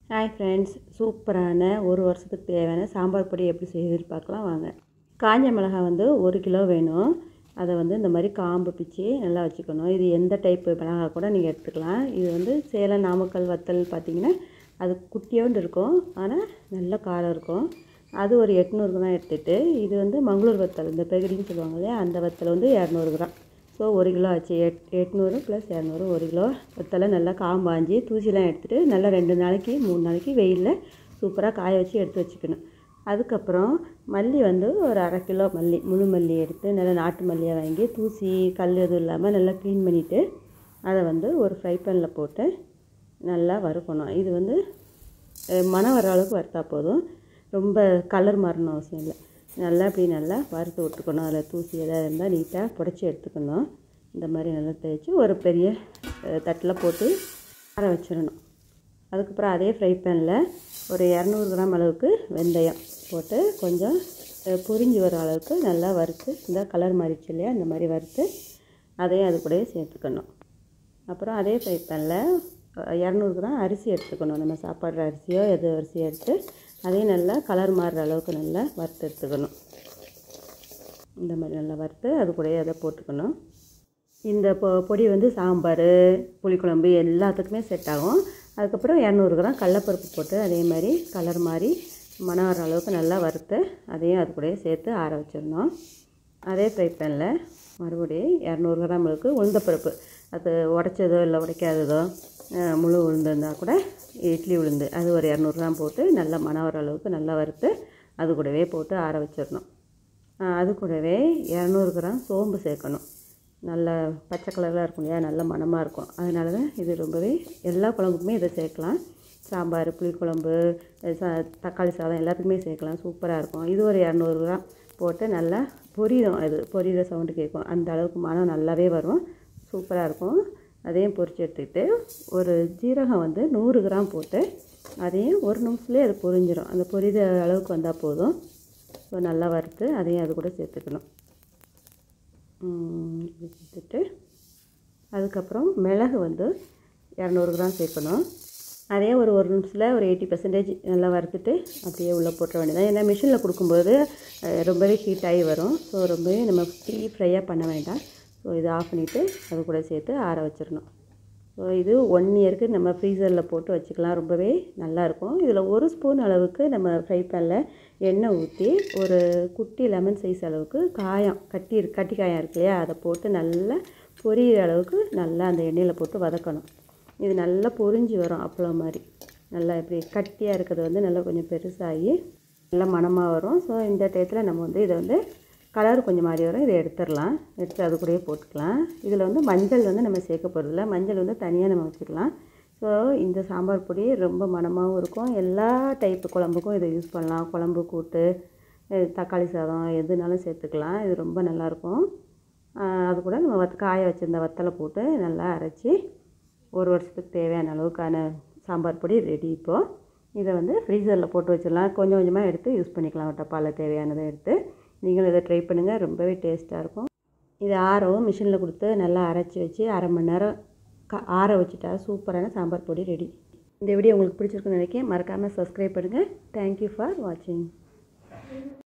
Hi friends, சூப்பரான ஒரு வருஷத்துக்கு தேவையான சாம்பார் பொடி எப்படி செய்யுதுன்னு பார்க்கலாம் வாங்க. காஞ்ச மிளகாய் 1 கிலோ வேணும். அதை இந்த மாதிரி காம்பு பிச்சு நல்லா வச்சுக்கணும். இது எந்த டைப்பு மிளகாய் கூட நீங்கள் எடுத்துக்கலாம். இது சேலம் நாமக்கல் வத்தல் பார்த்திங்கன்னா அது குட்டியோண்டு இருக்கும், ஆனால் நல்ல காரம் இருக்கும். அது ஒரு 800 கிராம் எடுத்துகிட்டு, இது மங்களூர் வத்தல், இந்த பெகடின்னு சொல்லுவாங்க இல்லையா, அந்த வத்தல் 200 கிராம். ஸோ 1 கிலோ ஆச்சு. 800 + 200 1 கிலோ வத்தலை நல்லா காம்பாஞ்சி தூசிலாம் எடுத்துகிட்டு நல்லா 2 நாளைக்கு 3 நாளைக்கு வெயிலில் சூப்பராக காய வச்சு எடுத்து வச்சுக்கணும். அதுக்கப்புறம் மல்லி ஒரு அரை கிலோ மல்லி, முழு மல்லி எடுத்து நல்லா நாட்டு மல்லியாக வாங்கி தூசி கல் எதுவும் இல்லாமல் நல்லா க்ளீன் பண்ணிவிட்டு அதை ஒரு ஃப்ரை பேனில் போட்டு நல்லா வறுக்கணும். இது மணம் வர அளவுக்கு வறுத்தா போதும், ரொம்ப கலர் மாறணும் அவசியம் இல்லை. நல்லா நல்லா வறுத்து விட்டுக்கணும். அதில் தூசி எதாவது இருந்தால் நீட்டாக புடச்சி எடுத்துக்கணும். இந்த மாதிரி நல்லா தேய்ச்சி ஒரு பெரிய தட்டில் போட்டு ஆற வச்சிடணும். அதுக்கப்புறம் அதே ஃப்ரை பேனில் ஒரு 200 கிராம் அளவுக்கு வெந்தயம் போட்டு கொஞ்சம் பொரிஞ்சு வர அளவுக்கு நல்லா வறுத்து, இந்த கலர் மாறிடுச்சு இல்லையா, இந்த மாதிரி வறுத்து அதையும் அது கூடயே சேர்த்துக்கணும். அப்புறம் அதே ஃப்ரை பேனில் 200 கிராம் அரிசி எடுத்துக்கணும். நம்ம சாப்பாடுற அரிசியோ எது அரிசியோ எடுத்து அதையும் நல்லா கலர் மாறுற அளவுக்கு நல்லா வறுத்து எடுத்துக்கணும். இந்த மாதிரி நல்லா வறுத்து அது கூடயே அதை போட்டுக்கணும். இந்த பொடி சாம்பார், புளிக்குழம்பு எல்லாத்துக்குமே செட் ஆகும். அதுக்கப்புறம் 200 கிராம் கடலப்பருப்பு போட்டு அதே மாதிரி கலர் மாதிரி மணம் வர அளவுக்கு நல்லா வறுத்து அதையும் அது கூடயே சேர்த்து ஆற வச்சிடணும். அதே ஃப்ரை பேனில் மறுபடியும் 200 கிராம் அளவுக்கு உளுந்தப்பருப்பு, அது உடைச்சதோ இல்லை உடைக்காததோ முழு உளுந்து இருந்தால் கூட இட்லி உளுந்து, அது ஒரு 200 கிராம் போட்டு நல்லா மணம் வர அளவுக்கு நல்லா வறுத்து அது கூடவே போட்டு ஆற வச்சிடணும். அது கூடவே 200 கிராம் சோம்பு சேர்க்கணும். நல்ல பச்சை கலராக இருக்கும் இல்லையா, நல்ல மணமாக இருக்கும். அதனால தான் இது ரொம்பவே எல்லா குழம்புக்குமே இதை சேர்க்கலாம். சாம்பார், புளிக்குழம்பு, தக்காளி சாதம் எல்லாத்துக்குமே சேர்க்கலாம், சூப்பராக இருக்கும். இது ஒரு 200 கிராம் போட்டு நல்லா பொரியும். அது பொரியிற சவுண்டு கேட்கும், அந்த அளவுக்கு மணம் நல்லாவே வரும், சூப்பராக இருக்கும். அதையும் பொரித்து எடுத்துக்கிட்டு ஒரு ஜீரகம் 100 கிராம் போட்டு அதையும் ஒரு நிமிஷத்துலேயே அது பொரிஞ்சிடும். அந்த பொரியிற அளவுக்கு வந்தால் போதும். ஸோ நல்லா வறுத்து அதையும் அது கூட சேர்த்துக்கணும். சேர்த்துட்டு அதுக்கப்புறம் மிளகு 200 கிராம் சேர்க்கணும். அதே ஒரு நிமிஷத்தில் ஒரு 80% நல்லா வறுத்துட்டு அப்படியே உள்ளே போட்டுற வேண்டியதான். ஏன்னா மிஷினில் கொடுக்கும்போது ரொம்பவே ஹீட் ஆகி வரும். ஸோ ரொம்பவே நம்ம டீப் ஃப்ரையாக பண்ண வேண்டாம். ஸோ இதை ஆஃப் பண்ணிவிட்டு அது கூட சேர்த்து ஆற வச்சிடணும். ஸோ இது 1 இயருக்கு நம்ம ஃப்ரீசரில் போட்டு வச்சுக்கலாம், ரொம்பவே நல்லாயிருக்கும். இதில் 1 ஸ்பூன் அளவுக்கு நம்ம ஃப்ரை பேனில் எண்ணெய் ஊற்றி ஒரு குட்டி லெமன் சைஸ் அளவுக்கு காயம் கட்டி காயம் இருக்கு இல்லையா, அதை போட்டு நல்லா பொரியிற அளவுக்கு நல்லா அந்த எண்ணெயில் போட்டு வதக்கணும். இது நல்லா பொரிஞ்சு வரும், அப்பளம் மாதிரி நல்லா இப்படி கட்டியாக இருக்கிறது நல்லா கொஞ்சம் பெருசாகி நல்லா மணமாக வரும். ஸோ இந்த டயத்தில் நம்ம இதை கலர் கொஞ்சம் மாறி வரும், இதை எடுத்துடலாம். எடுத்து அது கூடயே போட்டுக்கலாம். இதில் மஞ்சள் நம்ம சேர்க்க போகிறதில்ல, மஞ்சள் தனியாக நம்ம வச்சுக்கலாம். ஸோ இந்த சாம்பார் பொடி ரொம்ப மணமாகவும் இருக்கும். எல்லா டைப்பு குழம்புக்கும் இதை யூஸ் பண்ணலாம். குழம்பு, கூட்டு, தக்காளி சாதம் எதுனாலும் சேர்த்துக்கலாம். இது ரொம்ப நல்லாயிருக்கும். அது கூட நம்ம காய வச்சுருந்த வத்தலை போட்டு நல்லா அரைச்சி ஒரு வருஷத்துக்கு தேவையான அளவுக்கான சாம்பார் பொடி ரெடி. இப்போது இதை ஃப்ரீசரில் போட்டு வச்சிடலாம். கொஞ்சம் கொஞ்சமாக எடுத்து யூஸ் பண்ணிக்கலாம். டப்பாவில் தேவையானதை எடுத்து நீங்களும் இதை ட்ரை பண்ணுங்கள், ரொம்பவே டேஸ்ட்டாக இருக்கும். இது ஆறவும் மிஷினில் கொடுத்து நல்லா அரைச்சி வச்சு அரை மணி நேரம் ஆற வச்சுட்டா சூப்பரான சாம்பார் பொடி ரெடி. இந்த வீடியோ உங்களுக்கு பிடிச்சிருக்குன்னு நினைக்கிறேன். மறக்காமல் சப்ஸ்கிரைப் பண்ணுங்கள். தேங்க்யூ ஃபார் வாட்சிங்.